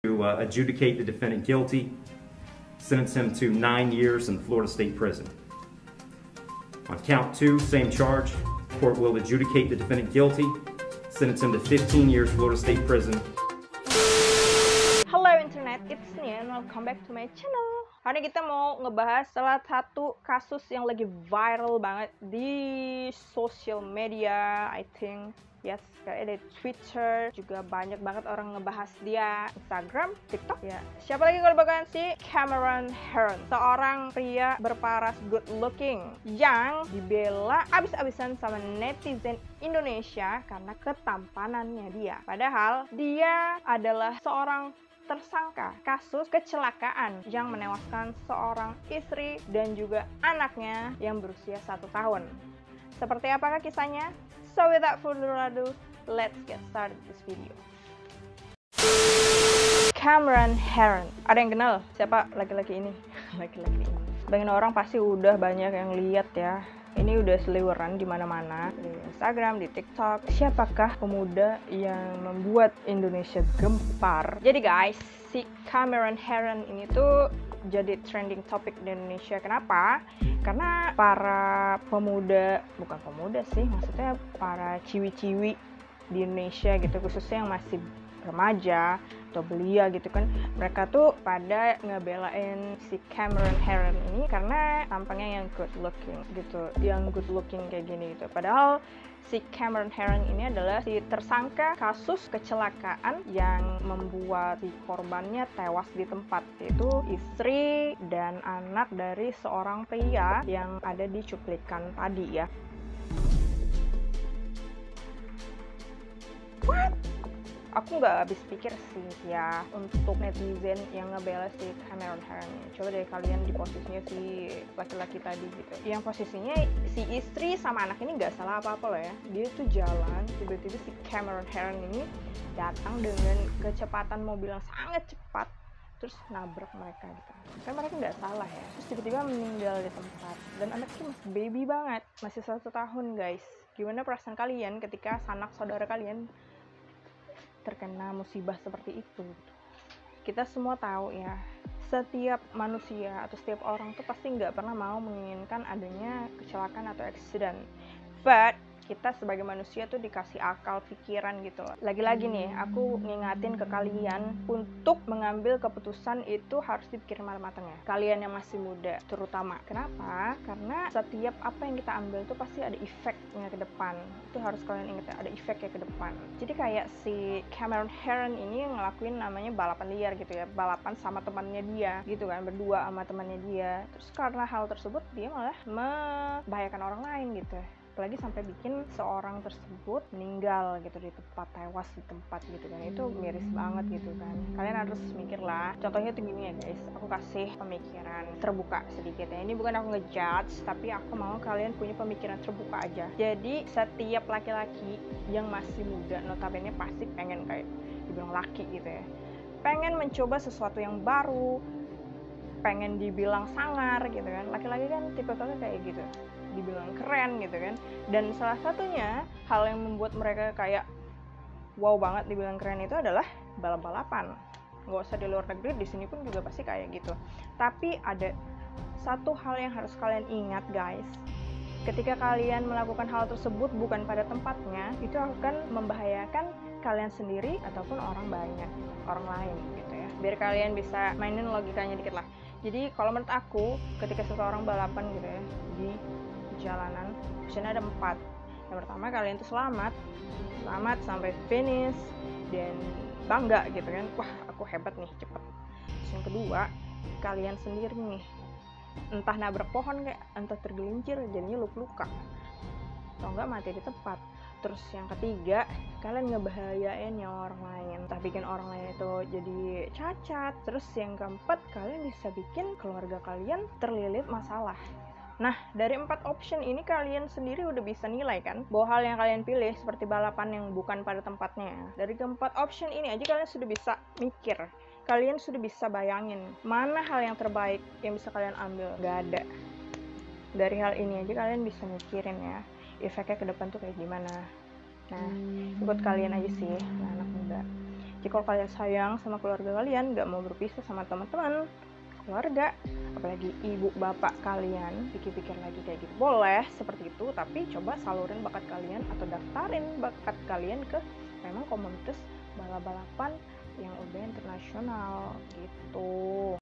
to adjudicate the defendant guilty, sentence him to 9 years in Florida State Prison. On count 2, same charge, court will adjudicate the defendant guilty, sentence him to 15 years Florida State Prison. Hello internet, it's me and welcome back to my channel. Hari ini kita mau ngebahas salah satu kasus yang lagi viral banget di social media, I think. Yes, kayak ada Twitter, juga banyak banget orang ngebahas dia, Instagram, TikTok. Ya, siapa lagi kalau bukan si Herren, seorang pria berparas good looking yang dibela abis-abisan sama netizen Indonesia karena ketampanannya dia. Padahal dia adalah seorang tersangka kasus kecelakaan yang menewaskan seorang istri dan juga anaknya yang berusia 1 tahun. Seperti apakah kisahnya? So without further ado, let's get started this video. Herren. Ada yang kenal siapa laki-laki ini? Laki-laki ini. Banyak orang pasti udah banyak yang lihat ya. Ini udah seliweran di mana-mana, di Instagram, di TikTok. Siapakah pemuda yang membuat Indonesia gempar? Jadi guys, si Herren ini tuh jadi trending topic di Indonesia. Kenapa? Karena para pemuda, bukan pemuda sih, maksudnya para ciwi-ciwi di Indonesia gitu, khususnya yang masih remaja atau belia gitu kan, mereka tuh pada ngebelain si Herren ini karena tampangnya yang good looking gitu, yang good looking kayak gini gitu. Padahal si Herren ini adalah si tersangka kasus kecelakaan yang membuat si korbannya tewas di tempat, yaitu istri dan anak dari seorang pria yang ada di cuplikan tadi ya. What? Aku nggak habis pikir sih ya untuk netizen yang ngebela si Herren ini. Coba deh kalian di posisinya si laki-laki tadi gitu. Yang posisinya si istri sama anak ini nggak salah apa-apa loh ya. Dia tuh jalan, tiba-tiba si Herren ini datang dengan kecepatan mobil yang sangat cepat, terus nabrak mereka gitu. Kan mereka nggak salah ya. Terus tiba-tiba meninggal di tempat. Dan anaknya masih baby banget, masih 1 tahun guys. Gimana perasaan kalian ketika sanak saudara kalian terkena musibah seperti itu? Kita semua tahu ya, setiap manusia atau setiap orang tuh pasti nggak pernah mau menginginkan adanya kecelakaan atau accident. But kita sebagai manusia tuh dikasih akal pikiran gitu loh. Lagi-lagi nih, aku ngingatin ke kalian untuk mengambil keputusan itu harus dipikir matang-matang ya. Kalian yang masih muda terutama. Kenapa? Karena setiap apa yang kita ambil tuh pasti ada efeknya ke depan. Itu harus kalian ingat ya, ada efeknya ke depan. Jadi kayak si Herren ini ngelakuin namanya balapan liar gitu ya. Balapan sama temannya dia gitu kan, berdua sama temannya dia. Terus karena hal tersebut dia malah membahayakan orang lain gitu ya. Apalagi sampai bikin seorang tersebut meninggal gitu di tempat, tewas di tempat gitu kan. Itu miris banget gitu kan. Kalian harus mikir lah. Contohnya tuh gini ya guys, aku kasih pemikiran terbuka sedikit ya. Ini bukan aku ngejudge, tapi aku mau kalian punya pemikiran terbuka aja. Jadi setiap laki-laki yang masih muda, notabene pasti pengen kayak dibilang laki gitu ya, pengen mencoba sesuatu yang baru, pengen dibilang sangar gitu kan. Laki-laki kan tipe-tipe kayak gitu, dibilang keren gitu kan. Dan salah satunya hal yang membuat mereka kayak wow banget dibilang keren itu adalah balap-balapan. Nggak usah di luar negeri, di sini pun juga pasti kayak gitu. Tapi ada satu hal yang harus kalian ingat guys, ketika kalian melakukan hal tersebut bukan pada tempatnya, itu akan membahayakan kalian sendiri ataupun orang banyak, orang lain gitu ya. Biar kalian bisa mainin logikanya dikit lah. Jadi kalau menurut aku, ketika seseorang balapan gitu ya di jalanan, opsinya ada 4. Yang pertama, kalian tuh selamat sampai finish dan bangga gitu kan, wah aku hebat nih, cepet. Terus yang kedua, kalian sendiri nih entah nabrak pohon kayak, entah tergelincir jadinya luka-luka atau enggak mati di tempat. Terus yang ketiga, kalian ngebahayain nyawa orang lain, entah bikin orang lain itu jadi cacat. Terus yang keempat, kalian bisa bikin keluarga kalian terlilit masalah. Nah, dari 4 option ini kalian sendiri udah bisa nilai kan bahwa hal yang kalian pilih seperti balapan yang bukan pada tempatnya. Dari keempat option ini aja kalian sudah bisa mikir, kalian sudah bisa bayangin mana hal yang terbaik yang bisa kalian ambil. Gak ada. Dari hal ini aja kalian bisa mikirin ya, efeknya ke depan tuh kayak gimana. Nah, buat kalian aja sih, anak muda. Jadi kalau kalian sayang sama keluarga kalian, nggak mau berpisah sama teman-teman, keluarga, apalagi ibu bapak kalian, pikir-pikir lagi kayak gitu. Boleh seperti itu, tapi coba salurin bakat kalian atau daftarin bakat kalian ke memang komunitas balap-balapan yang udah internasional gitu.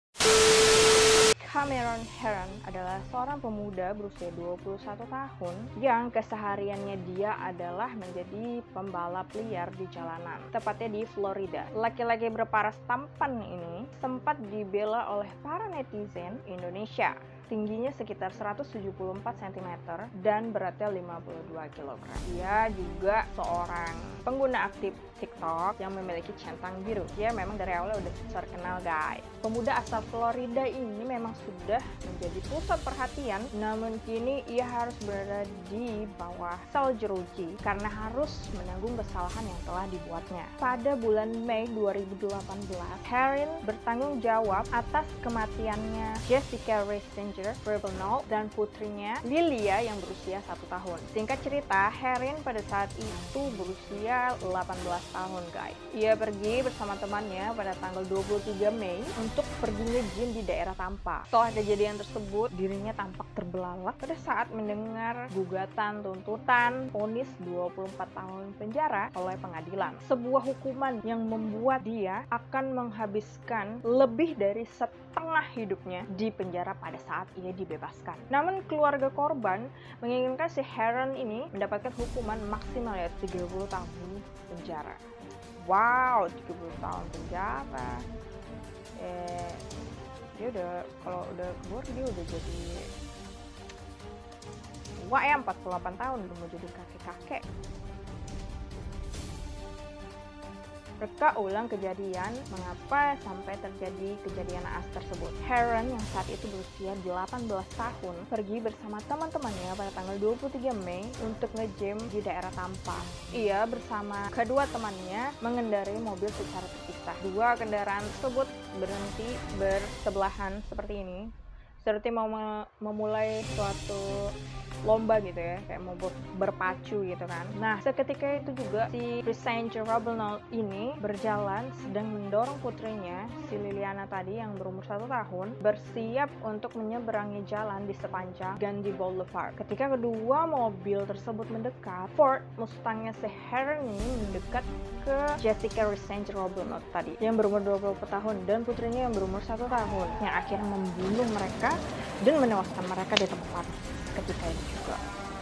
Herren adalah seorang pemuda berusia 21 tahun yang kesehariannya dia adalah menjadi pembalap liar di jalanan, tepatnya di Florida. Laki-laki berparas tampan ini sempat dibela oleh para netizen Indonesia. Tingginya sekitar 174 cm dan beratnya 52 kg. Dia juga seorang pengguna aktif TikTok yang memiliki centang biru. Dia memang dari awal udah terkenal, guys. Pemuda asal Florida ini memang sudah menjadi pusat perhatian, namun kini ia harus berada di bawah sel jeruji karena harus menanggung kesalahan yang telah dibuatnya. Pada bulan Mei 2018, Herren bertanggung jawab atas kematiannya Jessica dan putrinya Lilia yang berusia 1 tahun. Singkat cerita, Herren pada saat itu berusia 18 tahun, guys. Ia pergi bersama temannya pada tanggal 23 Mei untuk pergi nge-gym di daerah Tampa. Setelah kejadian tersebut, dirinya tampak terbelalak pada saat mendengar gugatan tuntutan vonis 24 tahun penjara oleh pengadilan. Sebuah hukuman yang membuat dia akan menghabiskan lebih dari setengah hidupnya di penjara pada saat ia dibebaskan. Namun keluarga korban menginginkan si Herren ini mendapatkan hukuman maksimal ya 30 tahun penjara. Wow, 30 tahun penjara. Dia udah, kalau udah keluar dia udah jadi tua ya, 48 tahun udah mau jadi kakek-kakek. Reka ulang kejadian mengapa sampai terjadi kejadian naas tersebut. Herren yang saat itu berusia 18 tahun pergi bersama teman-temannya pada tanggal 23 Mei untuk nge-gym di daerah Tampa. Ia bersama kedua temannya mengendarai mobil secara terpisah. Dua kendaraan tersebut berhenti bersebelahan seperti ini, seperti mau memulai suatu lomba gitu ya, kayak mau berpacu gitu kan. Nah, seketika itu juga si ini berjalan sedang mendorong putrinya, si Liliana tadi yang berumur 1 tahun, bersiap untuk menyeberangi jalan di sepanjang Gandhi Boulevard. Ketika kedua mobil tersebut mendekat, Ford Mustangnya si Herren ini mendekat ke Jessica tadi yang berumur 24 tahun dan putrinya yang berumur 1 tahun, yang akhirnya membunuh mereka dan menewaskan mereka di tempat ketika itu juga.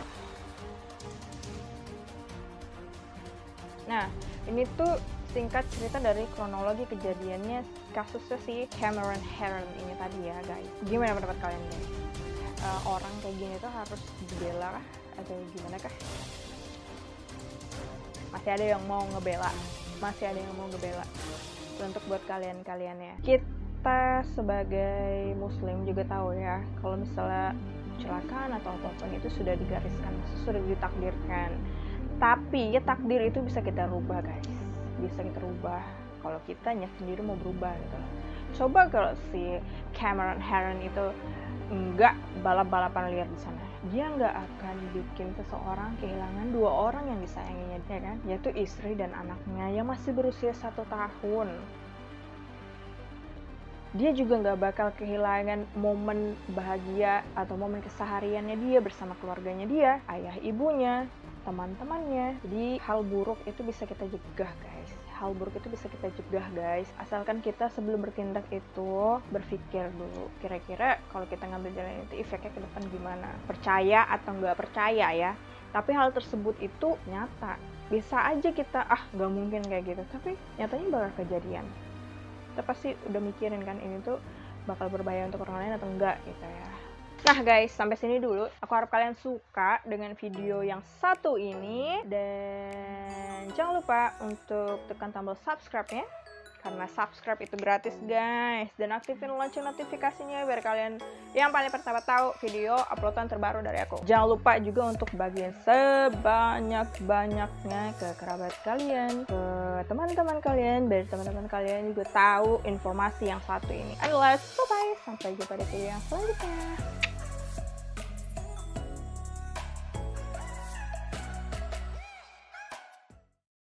Nah, ini tuh singkat cerita dari kronologi kejadiannya kasusnya si Herren ini tadi ya, guys. Gimana pendapat kalian, guys? Orang kayak gini tuh harus dibela kah? Atau gimana kah? Masih ada yang mau ngebela. Untuk buat kalian-kalian ya. Kita sebagai muslim juga tahu ya, kalau misalnya kecelakaan atau apapun itu sudah digariskan, sudah ditakdirkan. Tapi ya takdir itu bisa kita rubah, guys. Bisa kita rubah kalau kitanya sendiri mau berubah gitu. Coba kalau si Herren itu enggak balap-balapan liar di sana, dia nggak akan bikin seseorang kehilangan 2 orang yang disayanginya, ya kan? Yaitu istri dan anaknya yang masih berusia 1 tahun. Dia juga nggak bakal kehilangan momen bahagia atau momen kesehariannya dia bersama keluarganya dia, ayah ibunya, teman-temannya. Jadi hal buruk itu bisa kita cegah, guys. Asalkan kita sebelum bertindak itu berpikir dulu, kira-kira kalau kita ngambil jalan itu efeknya ke depan gimana, percaya atau nggak percaya ya. Tapi hal tersebut itu nyata. Bisa aja kita nggak mungkin kayak gitu, tapi nyatanya bakal kejadian. Kita pasti udah mikirin kan ini tuh bakal berbahaya untuk orang lain atau enggak gitu ya. Nah guys, sampai sini dulu. Aku harap kalian suka dengan video yang satu ini. Dan jangan lupa untuk tekan tombol subscribe-nya, karena subscribe itu gratis, guys. Dan aktifin lonceng notifikasinya biar kalian yang paling pertama tahu video uploadan terbaru dari aku. Jangan lupa juga untuk bagian sebanyak-banyaknya ke kerabat kalian, ke teman-teman kalian, biar teman-teman kalian juga tahu informasi yang satu ini. And let's bye-bye. Sampai jumpa di video yang selanjutnya.